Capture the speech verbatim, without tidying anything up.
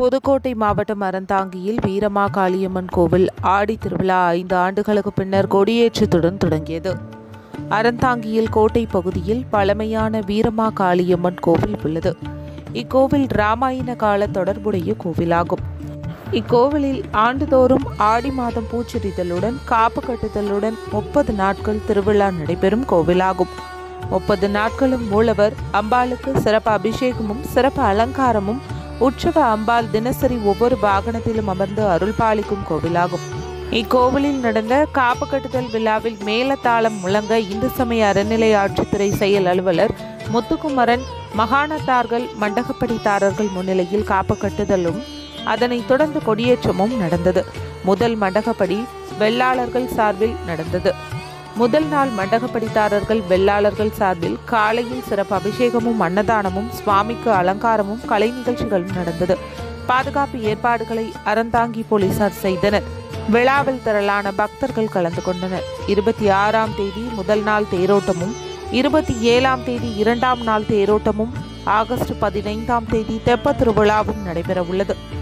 புதுக்கோட்டை மாவட்டம் அறந்தாங்கியில் வீரமாகாளியம்மன் கோவில் ஆடி திருவிழா ஐந்து ஆண்டுகளுக்கு பின்னர் கொடியேற்றத்துடன் தொடங்கியது. அறந்தாங்கியில் கோட்டை பகுதியில் பழமையான வீரமாகாளியம்மன் கோவில் உள்ளது. இக்கோவில் ராமாயண கால தொடர்புடைய கோவிலாகும். இக்கோவிலில் ஆண்டுதோறும் ஆடி மாதம் பூச்செறிதலுடன் காப்பு கட்டுதலுடன் முப்பது நாட்கள் திருவிழா நடைபெறும் கோவிலாகும். முப்பது நாட்களும் மூலவர் அம்பாளுக்கு சிறப்பு அபிஷேகமும் சிறப்பு அலங்காரமும் உற்சவ அம்பாள் தினசரி ஒவ்வொரு வாகனத்திலும் அமர்ந்து அருள் பாலிக்கும் கோவிலாகும். இக்கோவிலில் நடந்த காப்பு கட்டுதல் விழாவில் மேலத்தாளம் முழங்க இந்து சமய அறநிலை ஆட்சித்துறை செயல் அலுவலர் முத்துக்குமரன், மகாணத்தார்கள், மண்டகப்படித்தாரர்கள் முன்னிலையில் காப்பு கட்டுதலும் அதனைத் தொடர்ந்து கொடியேற்றமும் நடந்தது. முதல் மண்டகப்படி வெள்ளாளர்கள் சார்பில் நடந்தது. முதல் நாள் மண்டகப்படித்தாரர்கள் வெள்ளாளர்கள் சார்பில் காலையில் சிறப்பு அபிஷேகமும் அன்னதானமும் சுவாமிக்கு அலங்காரமும் கலை நிகழ்ச்சிகளும் நடந்தது. பாதுகாப்பு ஏற்பாடுகளை அறந்தாங்கி போலீசார் செய்தனர். விழாவில் திரளான பக்தர்கள் கலந்து கொண்டனர். இருபத்தி ஆறாம் தேதி முதல் நாள் தேரோட்டமும், இருபத்தி ஏழாம் தேதி இரண்டாம் நாள் தேரோட்டமும், ஆகஸ்ட் பதினைந்தாம் தேதி தெப்ப திருவிழாவும் நடைபெற உள்ளது.